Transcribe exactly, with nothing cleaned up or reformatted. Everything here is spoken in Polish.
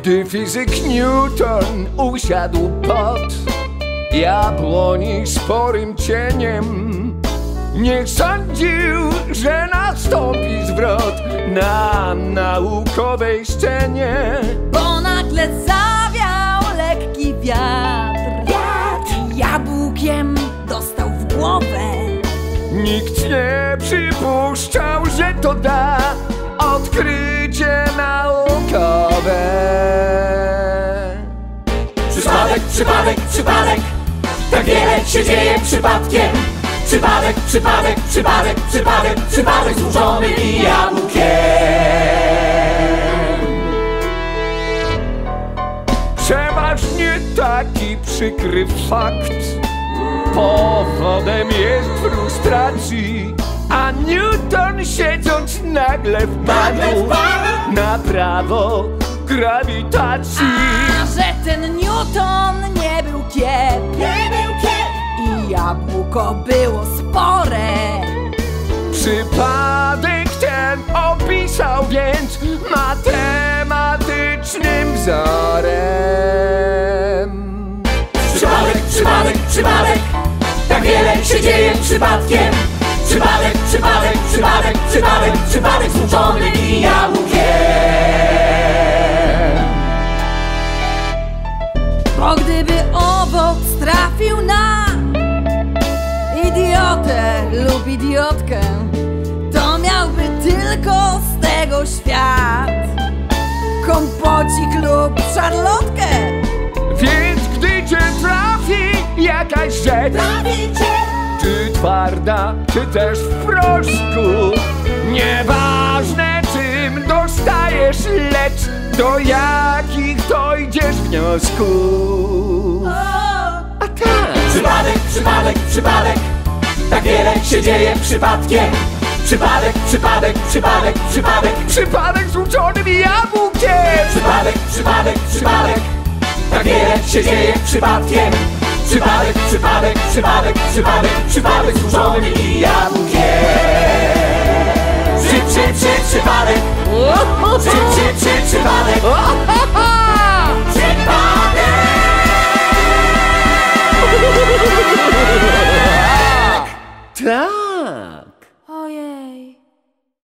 Gdy fizyk Newton usiadł pod jabłoni sporym cieniem, nie sądził, że nastąpi zwrot na naukowej scenie. Bo nagle zawiał lekki wiatr, Wiatr. i jabłkiem dostał w głowę. Nikt nie przypuszczał, że to da odkrycie naukowe. Przypadek, przypadek, przypadek, tak wiele się dzieje przypadkiem. Przypadek, przypadek, przypadek, przypadek, przypadek złożony i jabłkiem. Przeważnie taki przykry fakt powodem jest frustracji, a Newton siedząc nagle wpadł na prawo grawitacji. A że ten Newton nie był kiep, Nie był kiep. i jabłko było spore. Przypadek ten opisał więc matematycznym wzorem. Przypadek, przypadek, przypadek, tak wiele się dzieje przypadkiem. Przypadek, przypadek, przypadek, przypadek, przypadek złączony i jabłkiem. Bo gdyby owoc trafił na idiotę lub idiotkę, to miałby tylko z tego świat kompocik lub szarlotkę. Więc gdy cię trafi jakaś rzecz, Traficie. czy twarda, czy też w proszku, nieważne czym dostajesz, lecz do jakich dojdziesz wniosków. A tak. Przypadek, przypadek, przypadek, tak wiele się dzieje przypadkiem. Przypadek, przypadek, przypadek, przypadek, Przypadek z uczonym jabłkiem. przypadek, przypadek, przypadek, tak wiele się dzieje przypadkiem. Przypadek, przypadek, przypadek, przypadek, przypadek złożony i jabłkiem. Przy, przy, przy, przypadek. Przy, przy, przy, przypadek.